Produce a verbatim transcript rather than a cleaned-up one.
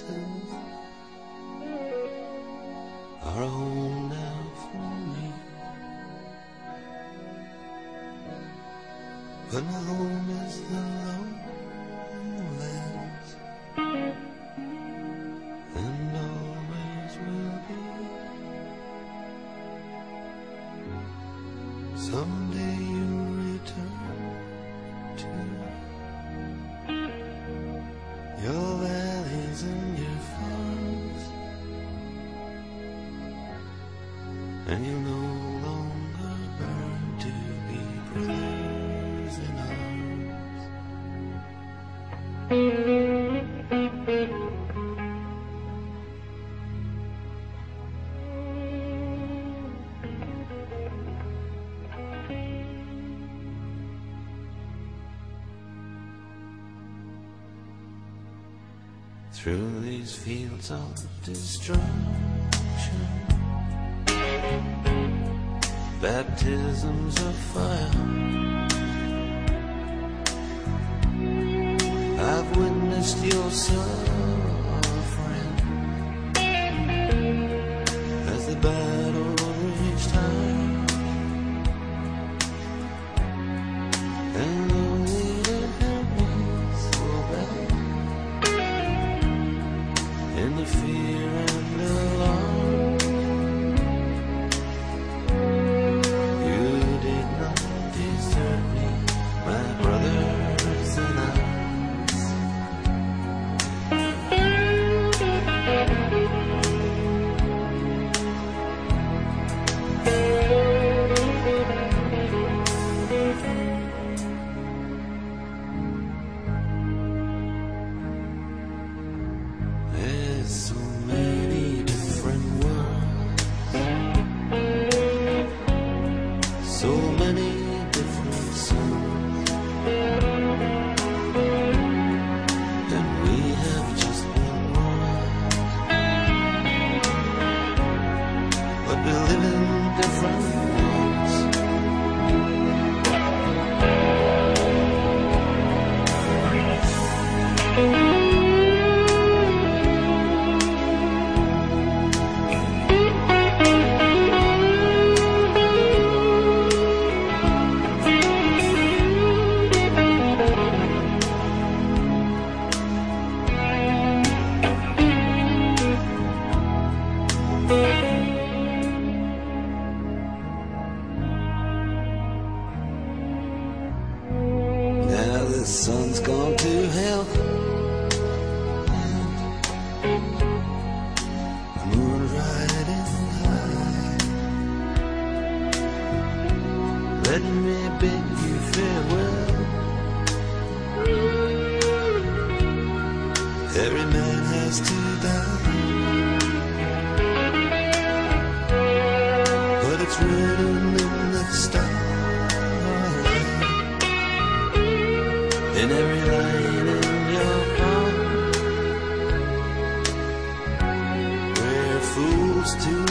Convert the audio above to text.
winters are a home now for me, but my home is the lowlands, and always will be. Someday you'll return to your valleys and your farms, and you no longer burn to be brothers in arms. Through these fields of destruction, baptisms of fire, I've witnessed your suffering as the battle raged high, and though it had hurt me so bad, in the fear and alarm, you did not desert me, my brothers in arms. There's so many different worlds, so many different souls, and we have just one world, but we live in different worlds. Now the sun's gone to hell, the moon's riding high. Let me bid you farewell. Every man has to die, but it's written in the stars, in every line in your heart, we're fools to